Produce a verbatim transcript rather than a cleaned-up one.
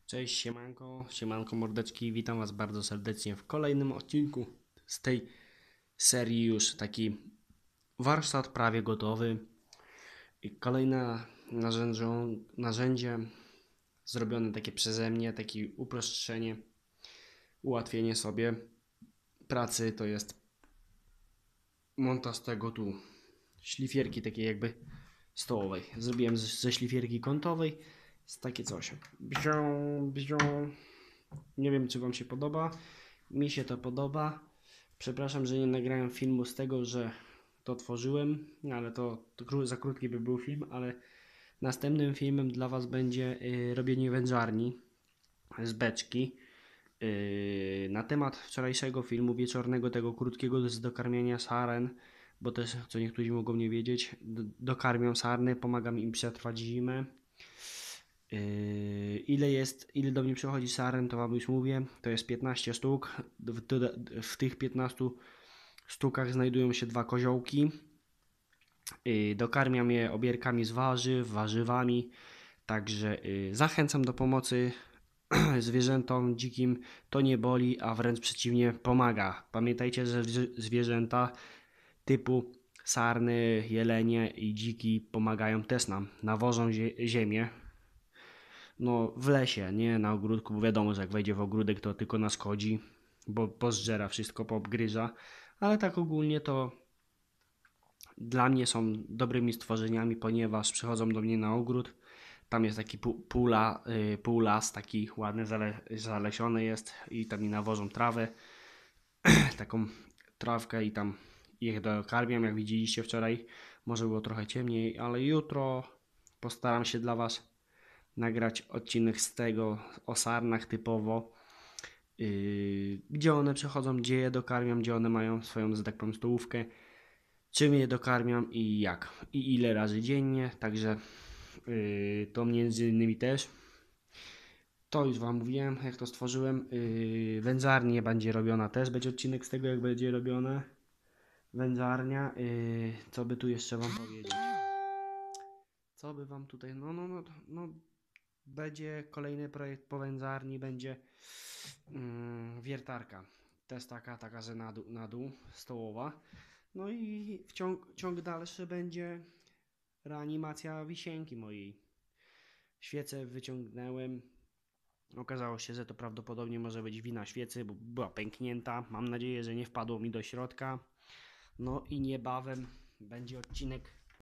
Cześć, siemanko, siemanko mordeczki, witam was bardzo serdecznie w kolejnym odcinku z tej serii. Już taki warsztat prawie gotowy i kolejne narzędzie, narzędzie zrobione takie przeze mnie, takie uproszczenie, ułatwienie sobie pracy. To jest montaż tego tu szlifierki takiej jakby stołowej. Zrobiłem z- ze szlifierki kątowej z takie coś. Bzią, bzią. Nie wiem, czy wam się podoba. Mi się to podoba. Przepraszam, że nie nagrałem filmu z tego, że to tworzyłem, ale to, to kró- za krótki by był film, ale następnym filmem dla was będzie y, robienie wędzarni z beczki. Y, na temat wczorajszego filmu wieczornego, tego krótkiego z dokarmiania saren, bo też, co niektórzy mogą nie wiedzieć, d- dokarmiam sarny, pomagam im przetrwać zimę. Yy, ile jest, ile do mnie przychodzi saren, to wam już mówię, to jest piętnaście sztuk. W, w tych piętnastu sztukach znajdują się dwa koziołki. Yy, dokarmiam je obierkami z warzyw, warzywami, także yy, zachęcam do pomocy zwierzętom dzikim. To nie boli, a wręcz przeciwnie, pomaga. Pamiętajcie, że zwierzęta typu sarny, jelenie i dziki pomagają też nam, nawożą zie ziemię. No w lesie, nie na ogródku, bo wiadomo, że jak wejdzie w ogródek, to tylko naszkodzi, bo pozżera wszystko, poobgryza, ale tak ogólnie to dla mnie są dobrymi stworzeniami, ponieważ przychodzą do mnie na ogród. Tam jest taki pół, półla, yy, pół las, taki ładny, zale, zalesiony jest i tam mi nawożą trawę, taką trawkę i tam ich dokarmiam, jak widzieliście wczoraj. Może było trochę ciemniej, ale jutro postaram się dla was nagrać odcinek z tego o sarnach typowo, yy, gdzie one przechodzą, gdzie je dokarmiam, gdzie one mają swoją, że tak powiem, stołówkę, czym je dokarmiam i jak, i ile razy dziennie, także yy, to między innymi też. To już wam mówiłem, jak to stworzyłem. Yy, wędzarnia będzie robiona też, będzie odcinek z tego, jak będzie robione. Wędzarnia, yy, co by tu jeszcze wam powiedzieć? Co by wam tutaj, no, no, no, no, będzie kolejny projekt po wędzarni, będzie mm, wiertarka. Też taka, taka, że na dół, na dół, stołowa. No i w ciąg, ciąg dalszy będzie reanimacja wisienki mojej. Świecę wyciągnąłem. Okazało się, że to prawdopodobnie może być wina świecy, bo była pęknięta. Mam nadzieję, że nie wpadło mi do środka. No i niebawem będzie odcinek